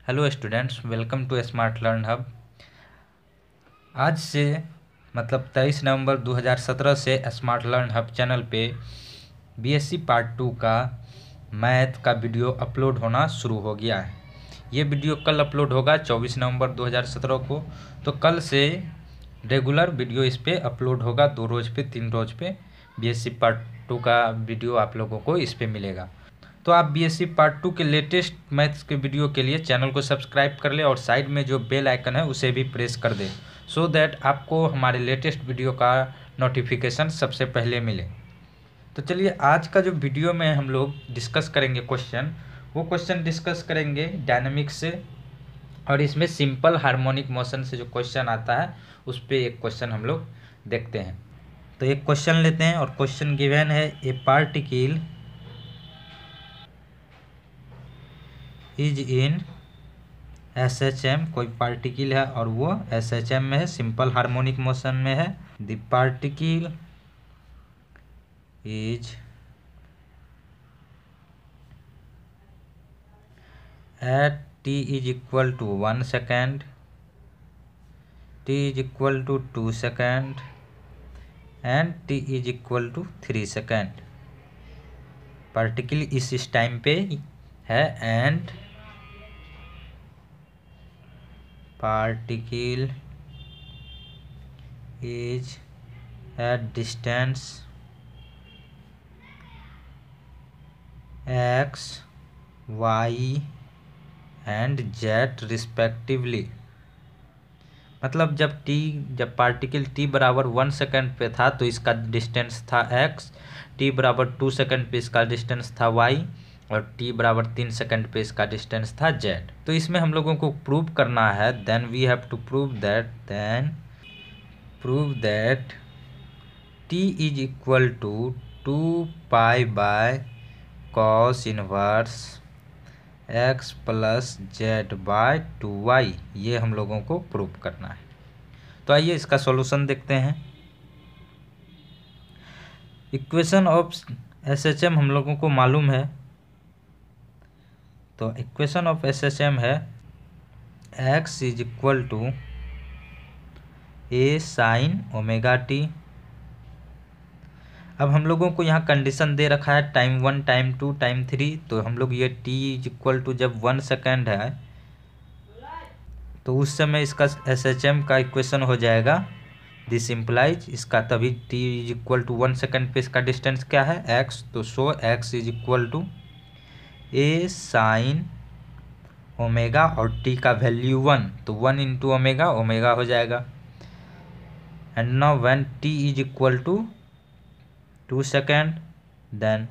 Hello students, welcome to Smart Learn Hub. आज से मतलब 23 नवंबर 2017 से स्मार्ट लर्न हब चैनल पे बीएससी पार्ट 2 का मैथ का वीडियो अपलोड होना शुरू हो गया है। ये वीडियो कल अपलोड होगा 24 नवंबर 2017 को। तो कल से रेगुलर वीडियो इस पे अपलोड होगा, 2 रोज़ पे 3 रोज़ पे बीएससी पार्ट 2 का वीडियो आप लोगों को इस पे मिलेगा। तो आप बीएससी पार्ट 2 के लेटेस्ट मैथ्स के वीडियो के लिए चैनल को सब्सक्राइब कर ले और साइड में जो बेल आइकन है उसे भी प्रेस कर दे, सो दैट आपको हमारे लेटेस्ट वीडियो का नोटिफिकेशन सबसे पहले मिले। तो चलिए, आज का जो वीडियो में हम लोग डिस्कस करेंगे वो क्वेश्चन डिस्कस करेंगे डायनामिक्स से, और इसमें सिंपल हार्मोनिक मोशन से जो क्वेश्चन आता है उस पर एक क्वेश्चन हम लोग देखते हैं। तो एक क्वेश्चन लेते हैं और क्वेश्चन गिवन है ए पार्टिकल इज इन S.H.M, कोई पार्टिकल है और वो S.H.M में है, सिंपल हार्मोनिक मोशन में है। The particle is at t is equal to 1 second, t is equal to 2 second and t is equal to 3 second. Particle इस टाइम पे है and particle is at distance x, y and z respectively। मतलब जब particle t बराबर 1 second पे था तो इसका डिस्टेंस था x, t बराबर 2 सेकेंड पे इसका डिस्टेंस था y और t बराबर 3 सेकेंड पे इसका डिस्टेंस था z। तो इसमें हम लोगों को प्रूव करना है, then we have to prove that t is equal to 2 pi by cos inverse x plus z by 2y। ये हम लोगों को प्रूव करना है। तो आइए इसका सॉल्यूशन देखते हैं। इक्वेशन ऑफ S.H.M हम लोगों को मालूम है, तो इक्वेशन ऑफ S.H.M है x is equal to a sine omega t. अब हम लोगों को यहाँ कंडीशन दे रखा है टाइम 1, टाइम 2, टाइम 3। तो हम लोग ये t इज इक्वल टू जब 1 सेकेंड है तो उस समय इसका S.H.M का इक्वेशन हो जाएगा दिस इम्प्लाइज इसका, तभी t is equal to 1 second पे इसका डिस्टेंस क्या है x। तो so x is equal to a sine omega और t का वैल्यू 1, तो 1 इंटू ओमेगा, ओमेगा हो जाएगा। And now when t is equal to 2 second, then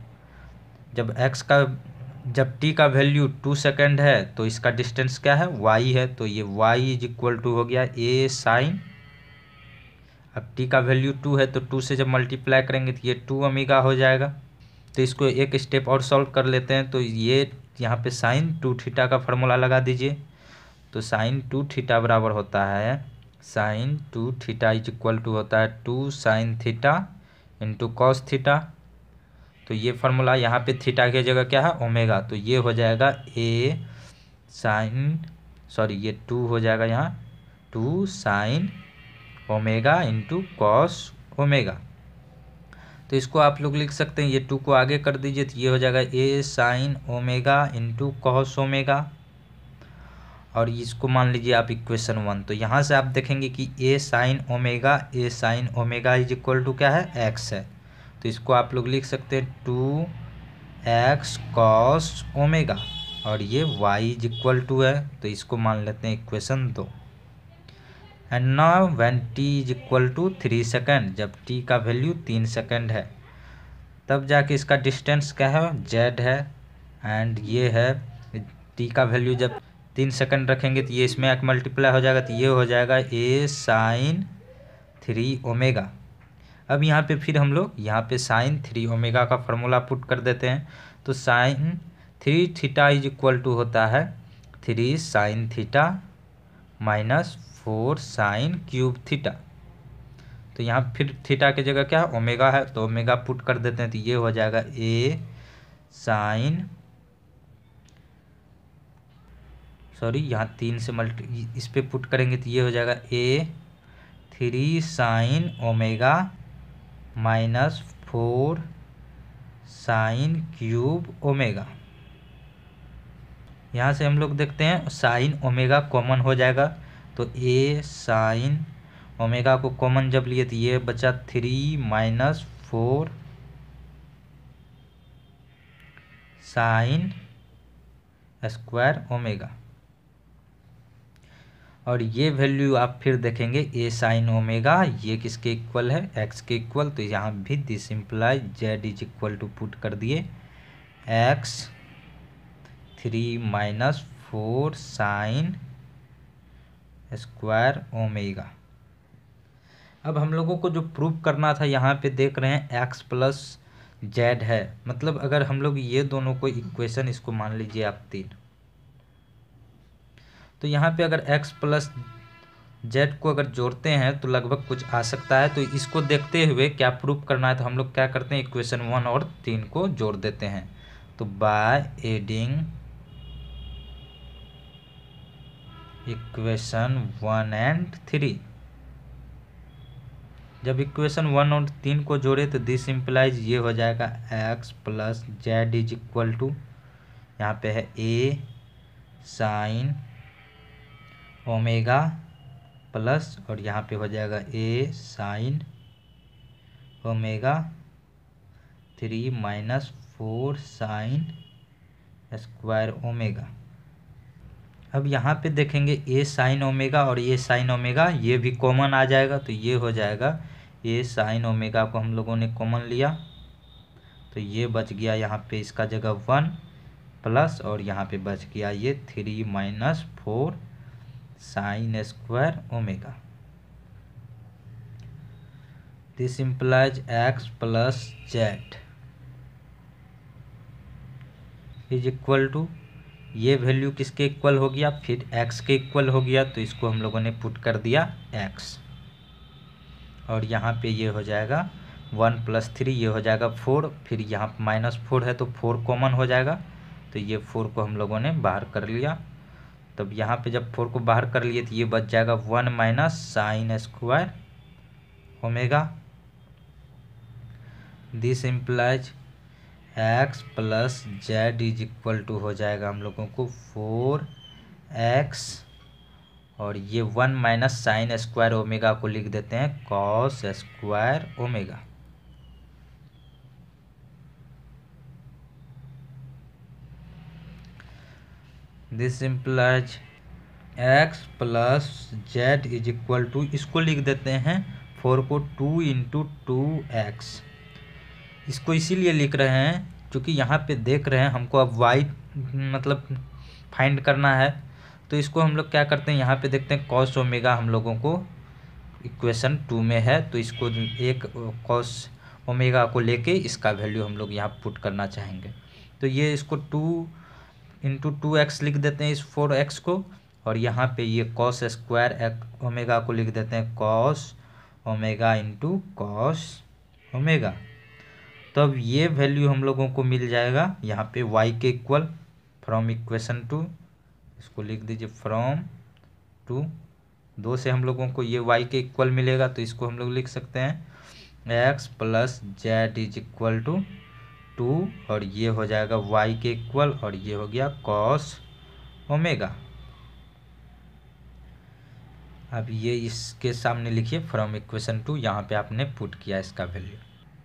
जब t का वैल्यू 2 सेकेंड है तो इसका डिस्टेंस क्या है y है, तो ये y इज इक्वल टू हो गया a साइन, अब t का वैल्यू 2 है तो 2 से जब मल्टीप्लाई करेंगे तो ये 2 ओमेगा हो जाएगा। तो इसको एक स्टेप और सॉल्व कर लेते हैं। तो ये यहाँ पे साइन 2 थीटा का फार्मूला लगा दीजिए। तो साइन 2 थीटा बराबर होता है, sine 2 theta is equal to होता है 2 sine theta into cos theta. तो ये फार्मूला यहाँ पे थीटा की जगह क्या है ओमेगा, तो ये हो जाएगा ए साइन, सॉरी ये 2 हो जाएगा यहाँ 2 sine omega into cos omega. तो इसको आप लोग लिख सकते हैं, ये 2 को आगे कर दीजिए तो ये हो जाएगा a sine omega into cos omega, और इसको मान लीजिए आप इक्वेशन 1। तो यहाँ से आप देखेंगे कि a sine omega is equal to क्या है x है, तो इसको आप लोग लिख सकते हैं 2x कॉस ओमेगा, और ये y इज इक्वल टू है, तो इसको मान लेते हैं equation 2। And now when t is equal to 3 second, जब t का वैल्यू 3 सेकेंड है तब जाके इसका डिस्टेंस क्या है z है, एंड ये है t का वैल्यू जब 3 सेकेंड रखेंगे तो ये इसमें एक मल्टीप्लाई हो जाएगा, तो ये हो जाएगा a साइन 3 ओमेगा। अब यहाँ पे फिर हम लोग यहाँ पे साइन 3 ओमेगा का फार्मूला पुट कर देते हैं। तो sine 3 theta is equal to होता है 3 sine theta minus 4 sine cube theta. तो यहाँ फिर थीटा की जगह क्या है ओमेगा है, तो ओमेगा पुट कर देते हैं, तो ये हो जाएगा ए साइन सॉरी यहाँ 3 से इस पे पुट करेंगे तो ये हो जाएगा A3 sine omega -4 sine cube omega. यहाँ से हम लोग देखते हैं साइन ओमेगा कॉमन हो जाएगा, तो A साइन ओमेगा को कॉमन जब लिए तो ये बचा 3 - 4 साइन स्क्वायर ओमेगा। और ये वैल्यू आप फिर देखेंगे A साइन ओमेगा ये किसके इक्वल है, x के इक्वल। तो यहाँ भी this implies z is equal to put कर दिए x 3 - 4 साइन स्क्वायर ओमेगा। अब हम लोगों को जो प्रूव करना था, यहाँ पे देख रहे हैं x प्लस z है, मतलब अगर हम लोग ये दोनों को इक्वेशन, इसको मान लीजिए आप 3, तो यहाँ पे अगर x प्लस z को अगर जोड़ते हैं तो लगभग कुछ आ सकता है। तो इसको देखते हुए क्या प्रूव करना है, तो हम लोग क्या करते हैं इक्वेशन 1 और 3 को जोड़ देते हैं। तो बाय एडिंग इक्वेशन 1 एंड 3, जब इक्वेशन 1 और 3 को जोड़े तो दिस इम्प्लाइज ये हो जाएगा x plus z is equal to, यहाँ पे है A साइन ओमेगा प्लस, और यहाँ पे हो जाएगा A sine omega 3 - 4 sine square omega. अब यहाँ पे देखेंगे A साइन ओमेगा और A साइन ओमेगा ये भी कॉमन आ जाएगा, तो ये हो जाएगा A साइन ओमेगा को हम लोगों ने कॉमन लिया, तो ये बच गया यहाँ पे इसका जगह 1 प्लस, और यहाँ पे बच गया ये 3 - 4 sine square omega. This implies x plus z is equal to, ये वैल्यू किसके इक्वल हो गया, फिर x के इक्वल हो गया, तो इसको हम लोगों ने पुट कर दिया x, और यहाँ पे ये हो जाएगा 1 + 3, ये हो जाएगा 4, फिर यहाँ -4 है तो 4 कॉमन हो जाएगा, तो ये 4 को हम लोगों ने बाहर कर लिया। तब यहाँ पे जब 4 को बाहर कर लिए तो ये बच जाएगा 1 - sine square omega. This implies x plus z is equal to हो जाएगा हम लोगों को 4x, और ये 1 - साइन स्क्वायर ओमेगा को लिख देते हैं cos square omega. This implies x plus z is equal to, इसको लिख देते हैं 4 को 2 × 2x। इसको इसीलिए लिख रहे हैं क्योंकि यहाँ पे देख रहे हैं हमको अब y मतलब फाइंड करना है, तो इसको हम लोग क्या करते हैं, यहाँ पे देखते हैं कॉस ओमेगा हम लोगों को इक्वेशन 2 में है, तो इसको एक कॉस ओमेगा को लेके इसका वैल्यू हम लोग यहाँ पुट करना चाहेंगे। तो ये इसको 2 × 2x लिख देते हैं इस 4x को, और यहाँ पे ये कॉस स्क्वायर ओमेगा को लिख देते हैं कॉस ओमेगा × कॉस ओमेगा। तो अब ये वैल्यू हम लोगों को मिल जाएगा यहाँ पे y के इक्वल फ्रॉम इक्वेशन 2, इसको लिख दीजिए फ्रॉम 2 से हम लोगों को ये y के इक्वल मिलेगा, तो इसको हम लोग लिख सकते हैं x plus z is equal to 2, और ये हो जाएगा y के इक्वल, और ये हो गया कॉस ओमेगा। अब ये इसके सामने लिखिए फ्रॉम इक्वेशन 2, यहाँ पे आपने पुट किया इसका वैल्यू।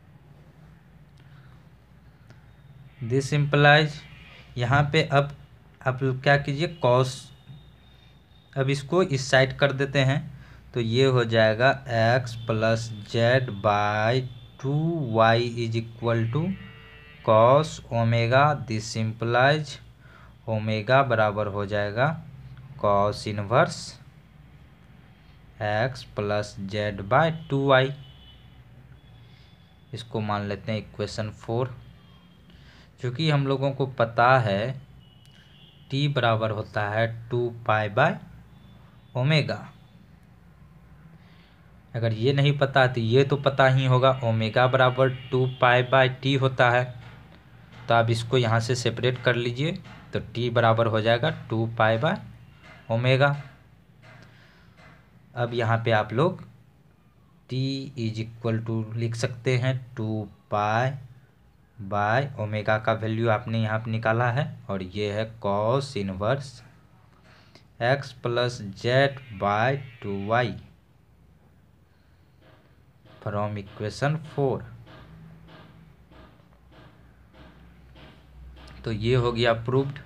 दिस इम्प्लाइज, यहाँ पे अब आप क्या कीजिए कॉस, अब इसको इस साइड कर देते हैं, तो ये हो जाएगा x plus z by 2y is equal to cos omega. This implies omega बराबर हो जाएगा cos inverse x plus z by 2y। इसको मान लेते हैं इक्वेशन 4। क्योंकि हम लोगों को पता है t बराबर होता है 2π/ओमेगा। अगर ये नहीं पता तो ये तो पता ही होगा, ओमेगा बराबर 2π/t होता है। तो आप इसको यहाँ से सेपरेट कर लीजिए, तो t बराबर हो जाएगा 2π/, ओमेगा। अब यहाँ पे आप लोग t इज इक्वल टू लिख सकते हैं 2 पाई बाय ओमेगा का वैल्यू आपने यहाँ पे निकाला है, और ये है cos inverse x plus z by 2y from equation 4। तो ये हो गया प्रूव्ड।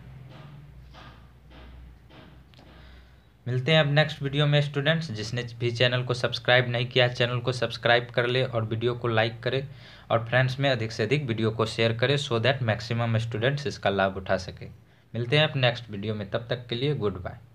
मिलते हैं अब नेक्स्ट वीडियो में स्टूडेंट्स। जिसने भी चैनल को सब्सक्राइब नहीं किया चैनल को सब्सक्राइब कर ले और वीडियो को लाइक करे और फ्रेंड्स में अधिक से अधिक वीडियो को शेयर करे, सो दैट मैक्सिमम स्टूडेंट्स इसका लाभ उठा सके। मिलते हैं अब नेक्स्ट वीडियो में, तब तक के लिए गुड बाय।